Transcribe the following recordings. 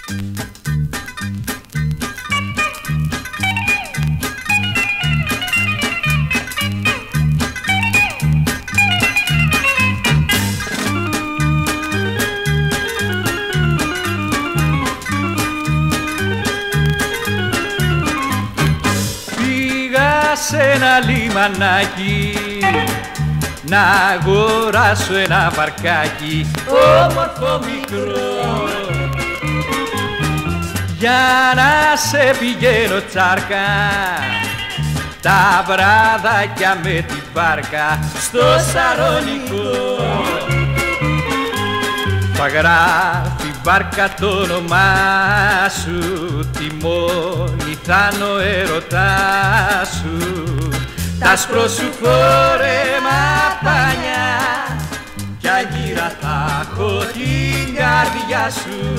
Σε ένα λιμανάκι να αγοράσω ένα βαρκάκι όμορφο μικρό, για να σε πηγαίνω τσάρκα τα βράδακια με την βάρκα στο Σαρονικό. Θα γράφει βάρκα το όνομά σου, τιμόνι θα είναι ο έρωτάς σου, τ' άσπρο σου φόρεμα πανιά κι αγύρα θα έχω την καρδιά σου.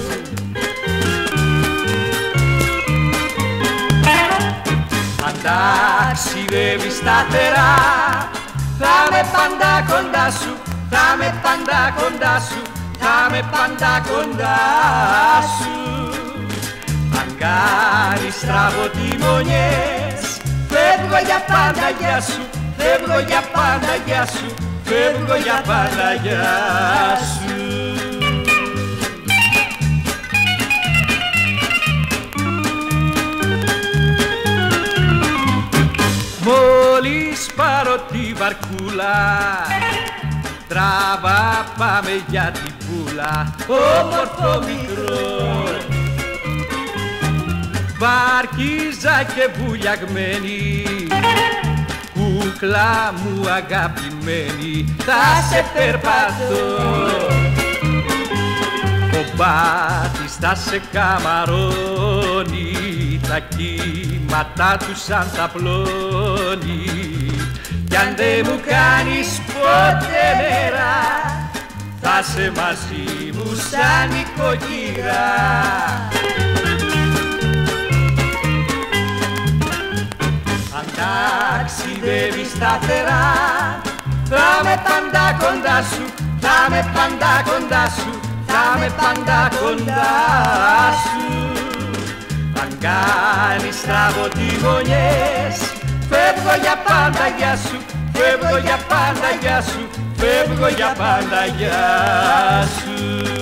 Αν ταξιδεύεις σταθερά θα με πάντα κοντά σου, θα με πάντα κοντά σου, θα με πάντα κοντά σου. Αν κάνεις στραβοτιμονιές φεύγω για πάντα γεια σου, φεύγω για πάντα γεια σου, φεύγω για πάντα γεια σου. Μόλις πάρω τη βαρκούλα τράβα πάμε για την πουλά, όμορφο μικρό, βαρκίζα και βουλιαγμένη, κούκλα μου αγαπημένη, θα σε περπατώ. Ο μπάτης θα σε καμαρώνει, τα κύματα του σαν τα πλώνει, κι αν δεν μου κάνεις ποτέ νερά θα σε μαζί μου σαν νοικοκυρά. Αν ταξιδεύεις σταθερά θα με πάντα κοντά σου, θα με πάντα κοντά σου, θα με πάντα κοντά σου. Αν κάνεις στραβοτιμονιές φεύγω για πάντα γεια σου, φεύγω για πάντα γεια σου, φεύγω για πάντα γεια σου.